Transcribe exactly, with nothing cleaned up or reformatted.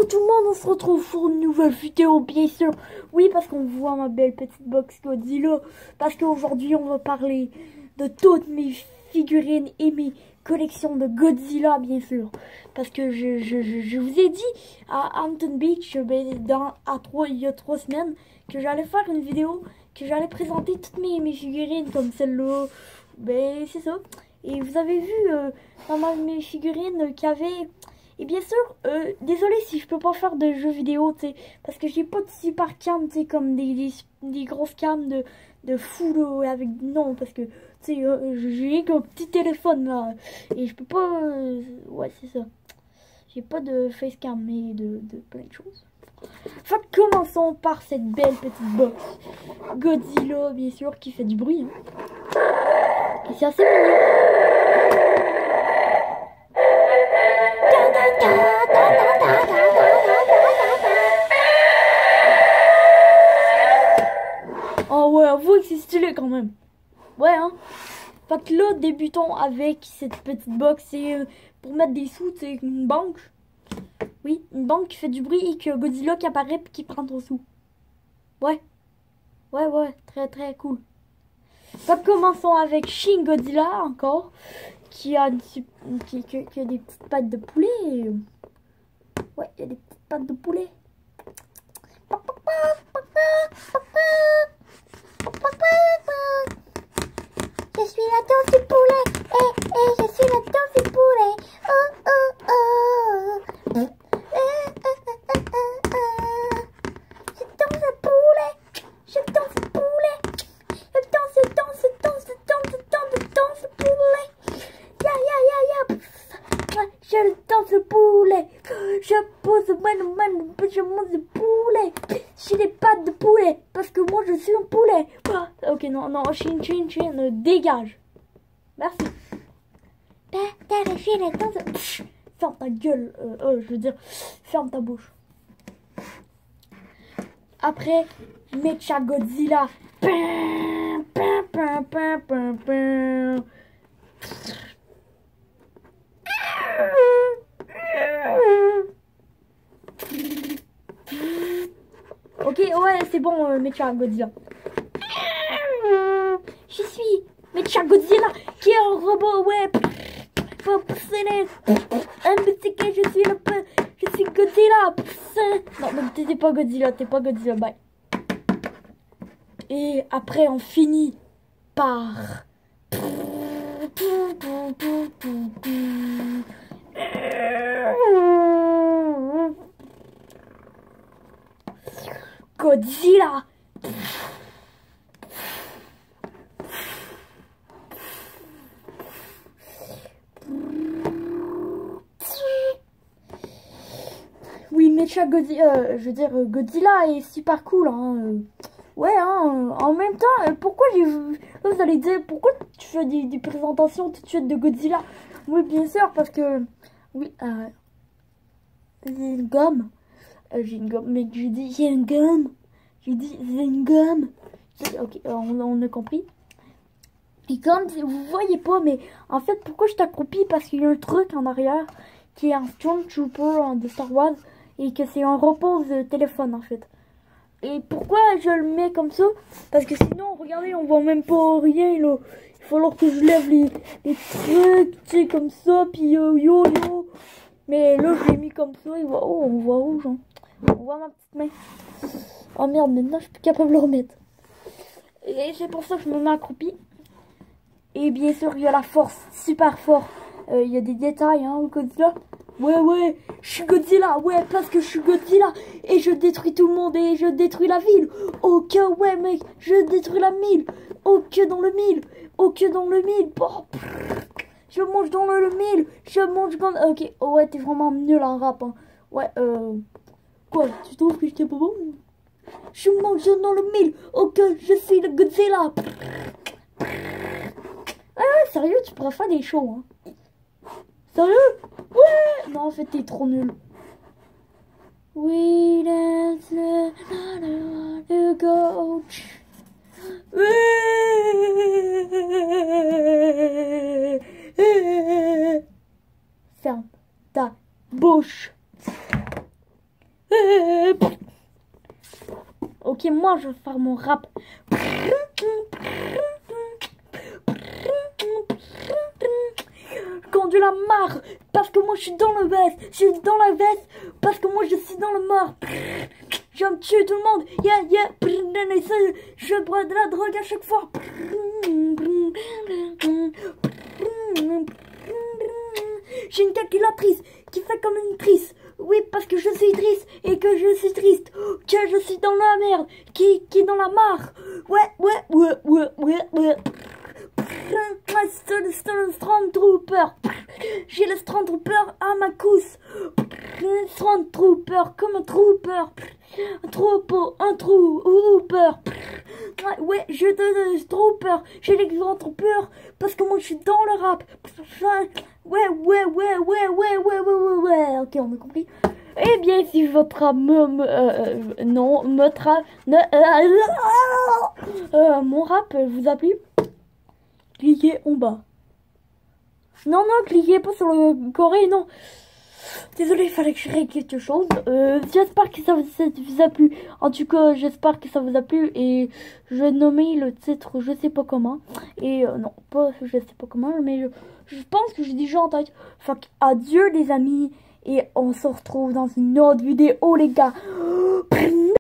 Coucou tout le monde, on se retrouve pour une nouvelle vidéo bien sûr. Oui, parce qu'on voit ma belle petite box Godzilla. Parce qu'aujourd'hui on va parler de toutes mes figurines et mes collections de Godzilla bien sûr. Parce que je, je, je, je vous ai dit à Hampton Beach ben, dans, à trois, il y a trois semaines que j'allais faire une vidéo, que j'allais présenter toutes mes, mes figurines comme celle-là. Ben c'est ça. Et vous avez vu euh, dans ma, mes figurines euh, qu'il y avait... Et bien sûr, euh, désolé si je peux pas faire de jeux vidéo, tu sais, parce que j'ai pas de super cam, tu sais, comme des, des, des grosses cams de, de fou, là, avec... Non, parce que, tu sais, euh, j'ai qu'un petit téléphone, là, et je peux pas... Euh, ouais, c'est ça. J'ai pas de facecam, mais de, de plein de choses. Enfin, commençons par cette belle petite box. Godzilla, bien sûr, qui fait du bruit, hein. Et c'est assez mignon. Oh ouais, avouez que c'est stylé quand même. Ouais, hein. Fait que là, débutons avec cette petite box. C'est euh, pour mettre des sous, c'est une banque. Oui, une banque qui fait du bruit et que Godzilla qui apparaît et qui prend ton sou. Ouais. Ouais, ouais, très très cool. Fait que commençons avec Shin Godzilla encore. Qui a, qui, qui, qui a des petites pattes de poulet. Ouais, il y a des petites pattes de poulet. Je suis la danse du poulet. Eh, eh, je suis la danse du poulet. Oh, oh, oh. Eh, eh, eh, eh, eh. Je danse le poulet. Je danse le poulet. Je danse, je danse, je danse, je danse, je danse, je danse le poulet. Ya, ya, ya, ya. Je danse le poulet. Je pose, man, man, je mange le poulet. J'ai des pattes de poulet. Parce que moi, je suis un poulet. Ah, ok, non, non, Shin, Shin, Shin, euh, dégage. Merci. Ferme ta gueule. Euh, euh, je veux dire, ferme ta bouche. Après, Mecha Godzilla. Ok, ouais, c'est bon, euh, Mecha Godzilla. Je suis Mecha Godzilla qui est un robot, ouais. Faut pousser les... Un petit que je suis le peu... Je suis Godzilla. Non, non, t'es pas Godzilla, t'es pas Godzilla, bye. Et après, on finit par... Godzilla. Oui, Mecha Godzilla, euh, je veux dire, Godzilla est super cool, hein. Euh, ouais, hein. En même temps, euh, pourquoi j'ai... Vous allez dire, pourquoi tu fais des, des présentations tout de suite de Godzilla? Oui, bien sûr, parce que... Oui, euh... j'ai une gomme. Euh, j'ai une gomme, mais j'ai dit, j'ai une gomme. J'ai dit, j'ai une gomme. Ok, on, on a compris. Et comme vous voyez pas, mais en fait, pourquoi je t'accroupis? Parce qu'il y a un truc en arrière qui est un Stormtrooper de Star Wars et que c'est un repose de téléphone en fait. Et pourquoi je le mets comme ça? Parce que sinon, regardez, on voit même pas rien là. Il va falloir que je lève les, les trucs, tu sais, comme ça, puis yo yo yo. Mais là, je l'ai mis comme ça, et voit, oh, on voit rouge, hein. On voit ma petite main. Oh merde, maintenant je suis plus capable de le remettre. Et c'est pour ça que je me mets accroupi. Et bien sûr, il y a la force, super fort. Euh, il y a des détails, hein, au Godzilla. Ouais, ouais, je suis Godzilla, ouais, parce que je suis Godzilla. Et je détruis tout le monde et je détruis la ville. Ok, ouais, mec, je détruis la mille. Ok, dans le mille. Ok, dans le mille. Bon, je mange dans le, le mille. Je mange dans... Ok, oh, ouais, t'es vraiment nul en rap, hein. Ouais, euh... Quoi, tu trouves que j'étais pas bon? Je mange dans le mille. Ok, je suis le Godzilla. Ah, sérieux, tu pourrais faire des shows, hein. Sérieux? Ouais. Non, en fait, t'es trop nul. We dance the go. Ferme ta bouche. Ok, moi je vais faire mon rap. Quand de la marre, parce que moi je suis dans le veste, je suis dans la veste, parce que moi je suis dans le mar. Je vais me tuer tout le monde, yeah yeah, je bois de la drogue à chaque fois. J'ai une calculatrice qui fait comme une trice. Oui, parce que je suis triste et que je suis triste. Que je suis dans la merde, qui, qui est dans la mare. Ouais, ouais, ouais, ouais, ouais, ouais. Stormtrooper. J'ai le Stormtrooper à ma cousse. Stormtrooper comme un trooper. Un troupeau, un trooper. Ouais, je te trooper. J'ai les grands troopers parce que moi je suis dans le rap. Ouais, ouais, ouais, ouais, ouais, ouais, ouais, ouais, ouais. Ok, on a compris. Eh bien, si votre rap me, me euh, non, me tra, ne, euh, euh, mon rap vous a plu, cliquez en bas. Non, non, cliquez pas sur le Corée, non. Désolé, il fallait que je règle quelque chose. Euh, j'espère que ça vous, ça vous a plu. En tout cas, j'espère que ça vous a plu. Et je vais nommer le titre, je sais pas comment. Et euh, non, pas je sais pas comment, mais je, je pense que j'ai déjà en tête. Fait adieu les amis. Et on se retrouve dans une autre vidéo, les gars.